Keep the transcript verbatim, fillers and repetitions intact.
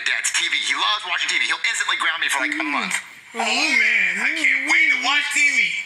dad's T V. He loves watching T V. He'll instantly ground me for like a month. Oh man, I can't wait to watch T V.